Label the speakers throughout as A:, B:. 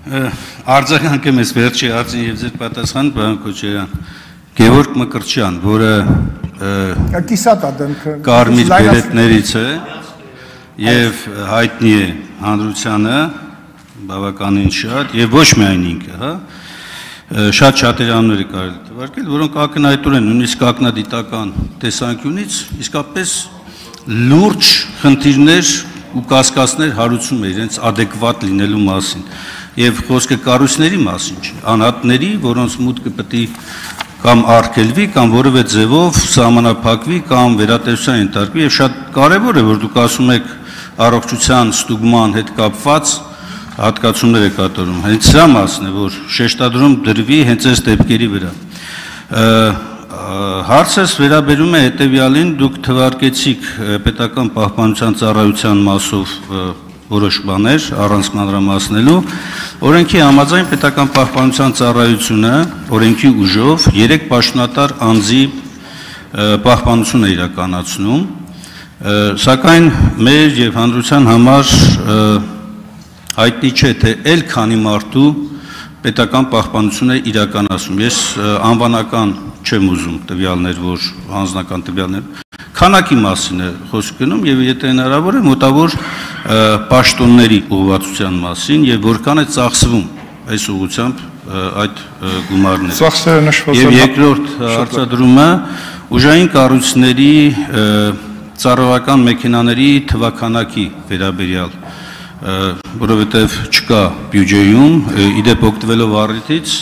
A: Արձագանք եմ ես վերջի հարցին եւ ձեր պատասխան պարոն Քոչարյան Գևորգ Մկրտչյան, որը Կարմիր բերետներից է եւ հայտնի է հանրությանը բավականին շատ եւ ոչ միայն ինքը, հա շատ շատերաններ կարելի թվարկել, որոնք ակնհայտորեն նույնիսկ ակնադիտական տեսանկյունից իսկապես լուրջ խնդիրներ ու կասկածներ հարուցում է իրենց adekvat լինելու մասին եւ խոսքը կառույցների մասին չէ, անհատների, որոնց մուտքը պետք է կամ արգելվի կամ որևէ ձևով սահմանափակվի կամ վերատեսության ենթարկվի եւ շատ կարեւոր է որ դուք ասում եք առողջության ստուգման հետ կապված հատկացումներ է կատարում հենց սա մասն է որ շեշտադրում դրվի հենց այս դեպքերի վրա հարցս վերաբերում է հետեւյալին դուք թվարկեցիք պետական պահպանության ծառայության մասով որոշ բաներ առանց մանրամասնելու օրենքի համաձայն պետական պահպանության ծառայությունը օրենքի ուժով 3 պաշտոնատար անձի պահպանություն է իրականացնում սակայն մեր եւ հանրության համար հայտնի չէ թե ել քանի մարդու պետական պահպանություն է իրականացում ես անվանական չեմ ուզում տվյալներ որ անձնական տվյալներ քանակի մասին է խոսք գնում եւ եթե հնարավոր է մոտավոր պաշտոնների ուղղվածության մասին եւ որքան է ծախսվում այս ուղղությամբ այդ գումարները ծախսերը նշված եւ երկրորդ հարցադրումը ուժային կառույցների ծառայական մեքենաների թվականակի վերաբերյալ որովհետև չկա բյուջեում իդեպ օգտվելով առիթից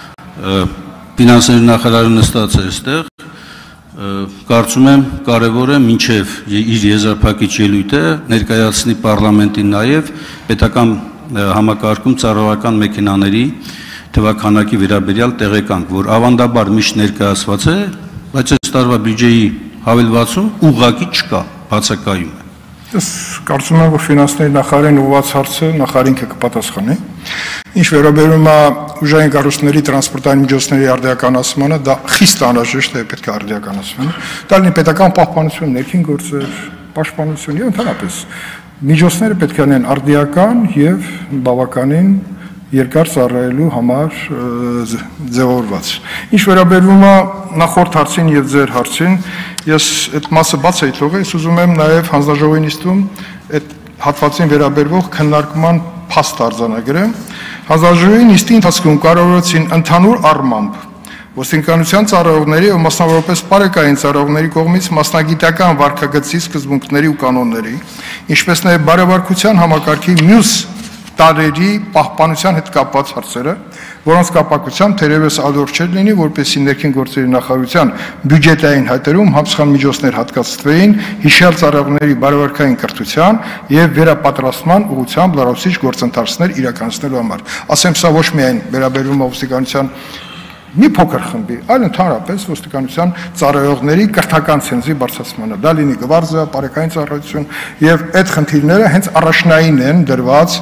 A: ֆինանսների նախարարը նստած է այստեղ կարծում եմ կարևոր է մինչև իր եզրափակիչ ելույթը ներկայացնի պարլամենտին նաև պետական համակարգում ծառայական մեքենաների թվականակի վերաբերյալ տեղեկանք որ ավանդաբար միշտ ներկայացված է բայց այս տարվա բյուջեի հավելվածում ուղղակի չկա բացակայում է
B: Ես կարծում եմ, որ ֆինանսների նախարարին ուղղված հարցը նախարինքը կպատասխանի։ Ինչ վերաբերում է ուժային կառույցների տրանսպորտային միջոցների արդիականացմանը, դա խիստ անհրաժեշտ է պետք է արդիականացվեն։ Դա լինի պետական պահպանություն, ներքին գործեր, պաշտպանություն եւ ընդհանրապես միջոցները պետք է լինեն արդիական եւ բավականին երկար ծառայելու համար ձևավորված։ Ինչ վերաբերում է նախորդ հարցին եւ ձեր հարցին, ես այդ մասը բաց էի թողել, ես ուզում եմ նաեւ հանձնաժողովի նիստում այդ հատվածին վերաբերվող քննարկման փաստ արձանագրեմ։ Հանձնաժողովի նիստի ընթացքում կարողացին ընդհանուր առմամբ ոստիկանության ծառայողների եւ մասնավորապես բարեկային ծառայողների կողմից մասնագիտական վարքագծի սկզբունքների ու կանոնների, ինչպես նաեւ բարեվարկության համակարգի մյուս տարերի պահպանության հետ կապված հարցերը, որոնց կապակցությամբ թերևս ալորջ չէր լինի, որպեսզի ներքին գործերի նախարարության բյուջետային հայտերում համապատասխան միջոցներ հատկացվեին հիշյալ ծառայողների բարեվարկային կրթության եւ վերապատրաստման ուղղությամբ լրացուցիչ գործընթացներ իրականացնելու համար։ Ասեմ, սա ոչ միայն վերաբերում է ոստիկանության մի փոքր խմբի, այլ ընդհանրապես ոստիկանության ծառայողների կրթական ցենզի բարձրացմանը։ Դա լինի գվարզիա, բարեկային ծառայություն եւ այդ խնդիրները հենց առաջնային են դրված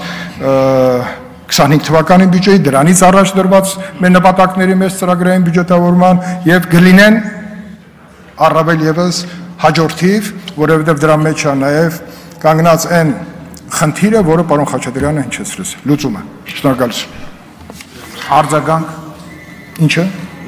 B: 25 թվականի բյուջեի դրանից առաջ դրված մեր նպատակների մեծ ծրագրային բյուջետավորման եւ կլինեն առավել եւս հաջորդիվ, որովհետեւ դրա մեջ է նաեւ կանգնած այն խնդիրը, որը պարոն Խաչատրյանը հնչեցրեց։ Լուծումը։ Շնորհակալություն։ Արձագանք Ինչը։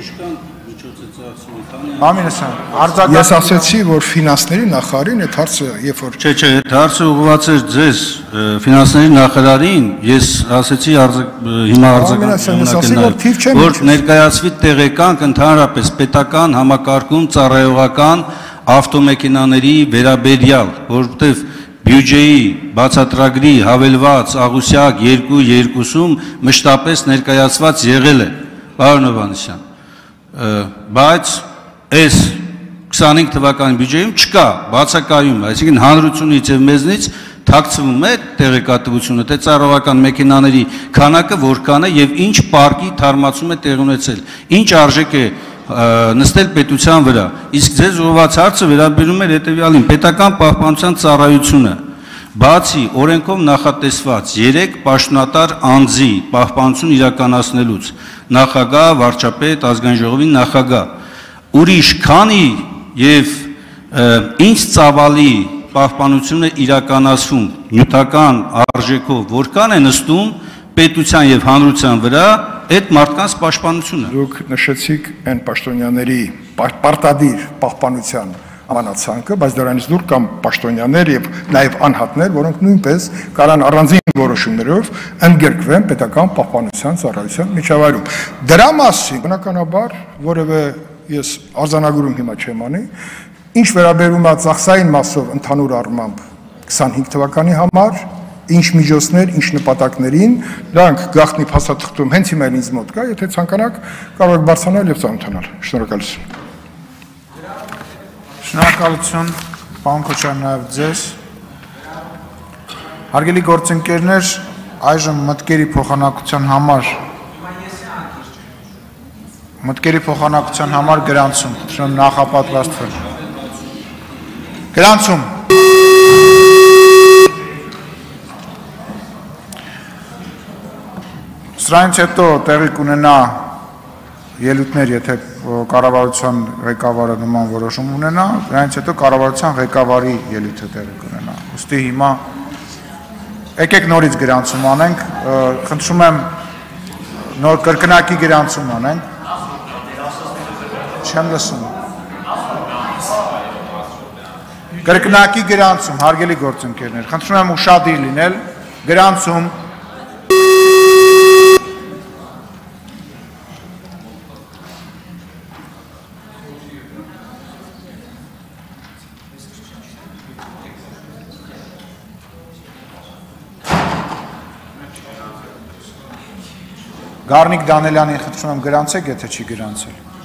B: Ես ասացի, որ ֆինանսների նախարարին այդ հարցը, երբ որ
A: Չէ, այդ հարցը ուղղված էր ձեզ, ֆինանսների նախարարին, ես ասացի հիմա արձագանք, որ ներկայացվի տեղեկանք ընդհանրապես պետական համակարգում ծառայողական ավտոմեքենաների վերաբերյալ, որովհետև բյուջեի բացատրագրի հավելված աղյուսակ 2.2-ում մշտապես ներկայացված եղել է Պարոն Հովհաննիսյան, բայց այս 25 թվականի բյուջեում չկա բացակայում, այսինքն հանրությունից եւ մեզնից թաքցվում է տեղեկատվությունը, թե ծառայողական մեքենաների քանակը որքան է եւ ինչ պարկի թարմացում է տեղի ունեցել, ինչ արժեք է նստել պետության վրա, իսկ ձեզ ուղղված հարցը վերաբերում է հետեւյալին, պետական պահպանության ծառայությունը Բացի օրենքով նախատեսված 3 պաշտոնատար անձի պահպանություն իրականացնելուց նախագահ, վարչապետ, ազգային ժողովի նախագահ, ուրիշ քանի եւ ինչ ծավալի պահպանությունը իրականացվում նյութական արժեքով, որքան է նստում պետության եւ հանրության վրա այդ մարդկանց պաշտպանությունը։
B: Դուք նշեցիք այն պաշտոնյաների պարտադիր պահպանության անացանկը, բայց դրանից դուր կամ պաշտոնյաներ եւ նաեւ անհատներ, որոնք նույնպես կարան առանձին որոշումներով ընդգրկվեն պետական պահպանության ծառայության միջավայրում։ Դրա մասին բնականաբար որևէ ես արձանագրում հիմա չեմ անի, ինչ վերաբերում է ծախսային մասով ընդհանուր առմամբ 25 թվականի համար, ինչ միջոցներ, ինչ նպատակներին, դրանք գաղտնի փաստաթղթում հենց հիմա ինձ մոտ կա, եթե ցանկանաք կարող եք բարձրանալ եւ ծանոթանալ։ Շնորհակալություն։
C: Շնորհակալություն, պարոն Քոչարյան, նաև ձեզ։ Հարգելի գործընկերներ, այժմ մտքերի փոխանակության համար գրանցում, խնդրում նախապատրաստվել։ Գրանցում։ Սրանից հետո տեղի կունենա ելույթներ, եթե կառավարության ղեկավարը նման որոշում ունենա, դրանից հետո կառավարության ղեկավարի ելույթը տեղի կունենա։ Ուստի հիմա եկեք նորից գրանցում անենք, խնդրում եմ նոր կրկնակի գրանցում անենք։ Չեմ լսում։ Կրկնակի գրանցում, հարգելի գործընկերներ, խնդրում եմ ուշադիր լինել, գրանցում։ Գառնիկ Դանելյանին խնդրում եմ գրանցեք, եթե չի գրանցել։